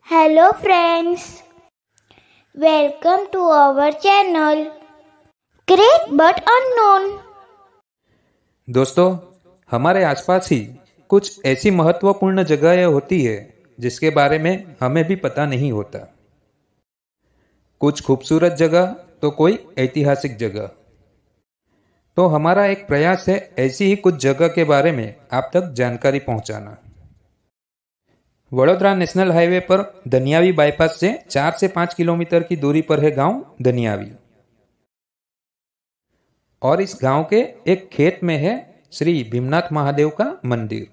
Hello friends, welcome to our channel Great but Unknown। दोस्तों, हमारे आसपास ही कुछ ऐसी महत्वपूर्ण जगहें होती है जिसके बारे में हमें भी पता नहीं होता। कुछ खूबसूरत जगह तो कोई ऐतिहासिक जगह। तो हमारा एक प्रयास है ऐसी ही कुछ जगह के बारे में आप तक जानकारी पहुंचाना। वडोदरा नेशनल हाईवे पर धनियावी बाईपास से 4 से 5 किलोमीटर की दूरी पर है गांव धनियावी। और इस गांव के एक खेत में है श्री भीमनाथ महादेव का मंदिर।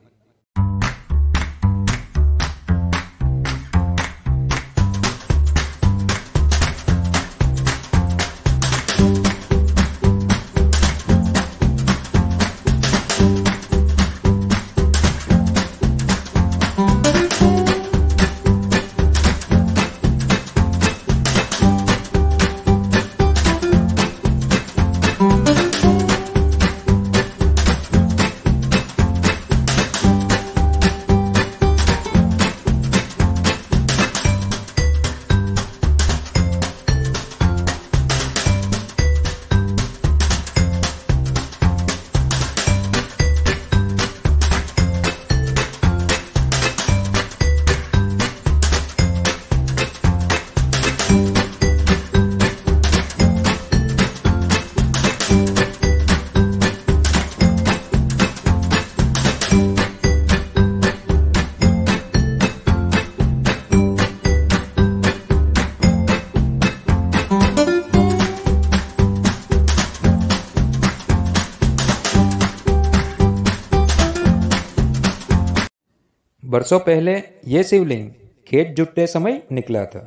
वर्षों पहले यह शिवलिंग खेत जुतते समय निकला था।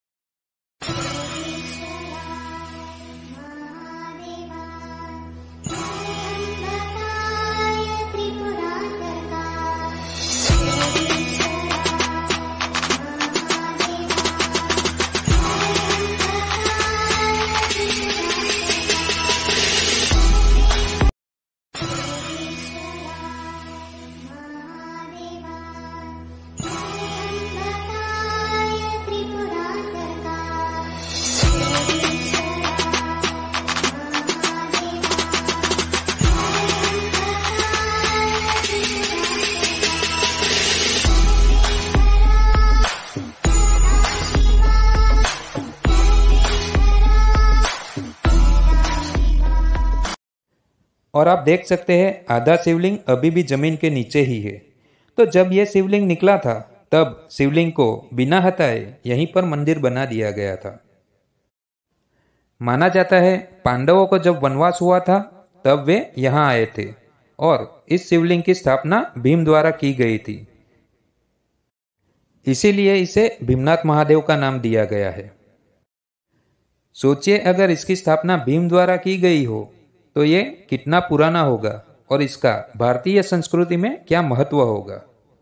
और आप देख सकते हैं आधा शिवलिंग अभी भी जमीन के नीचे ही है। तो जब यह शिवलिंग निकला था तब शिवलिंग को बिना हटाए यहीं पर मंदिर बना दिया गया था। माना जाता है पांडवों को जब वनवास हुआ था तब वे यहाँ आए थे और इस शिवलिंग की स्थापना भीम द्वारा की गई थी। इसीलिए इसे भीमनाथ महादेव का नाम दिया गया है। सोचिए अगर इसकी स्थापना भीम द्वारा की गई हो तो ये कितना पुराना होगा और इसका भारतीय संस्कृति में क्या महत्व होगा।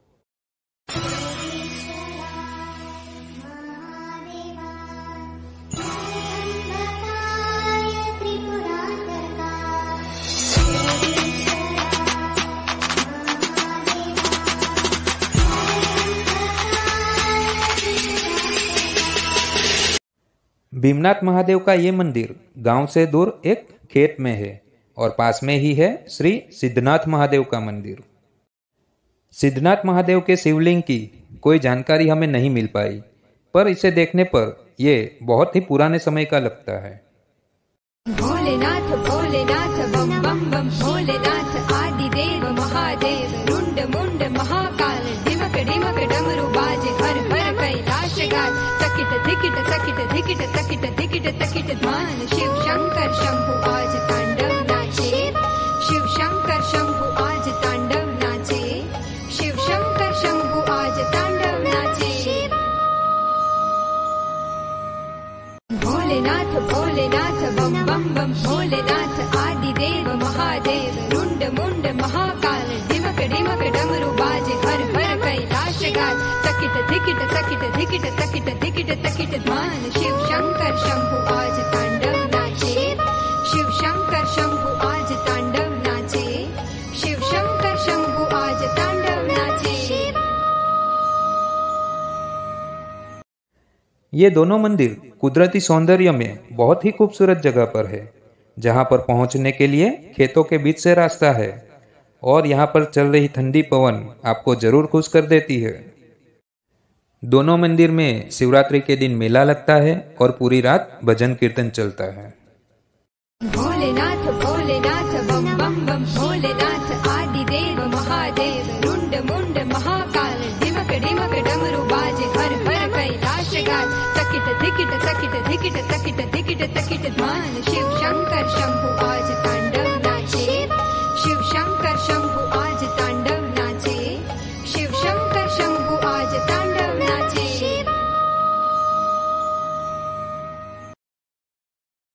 भीमनाथ महादेव का ये मंदिर गांव से दूर एक खेत में है और पास में ही है श्री सिद्धनाथ महादेव का मंदिर। सिद्धनाथ महादेव के शिवलिंग की कोई जानकारी हमें नहीं मिल पाई, पर इसे देखने पर यह बहुत ही पुराने समय का लगता है। भोलेनाथ भोलेनाथ बम बम बम भोलेनाथ आदिदेव महादेव रुंड मुंड महाकाल डिमक डिमक डमरू बाज हर हर कैलाश गाज तकिट धिकिट तकिट धिकिट तकिट धिकिट तकिट ध्यान शिव शंकर शंभु आज तांडव नाचे। शिव शंकर शंभु आज तांडव नाचे। शिव शंकर शंभु आज तांडव नाचे। भोलेनाथ भोलेनाथ बम बम बम भोलेनाथ आदिदेव महादेव रुंड मुंड महाकाल डिमक डिमक डमरू बाज हर हर कैलाश गाज तकिट धिकिट तकिट धिकिट तकिट धिकिट तकिट ध्यान शिव शंकर शंभु आज तांडव नाचे। शिव शंकर शंभु आज तांडव नाचे। शिव शंकर शंभु आज तांडव नाचे। ये दोनों मंदिर कुदरती सौंदर्य में बहुत ही खूबसूरत जगह पर है, जहां पर पहुंचने के लिए खेतों के बीच से रास्ता है और यहाँ पर चल रही ठंडी पवन आपको जरूर खुश कर देती है। दोनों मंदिर में शिवरात्रि के दिन मेला लगता है और पूरी रात भजन कीर्तन चलता है। भोलेनाथ भोलेनाथ बम बम बम भोलेनाथ आदिदेव महादेव रुंड मुंड महाकाल डिमक डिमक डमरू बाजे हर हर कैलाश गाज तकिट धिकिट तकिट धिकिट तकिट धिकिट तकिट ध्मान शिव शंकर शंभु आज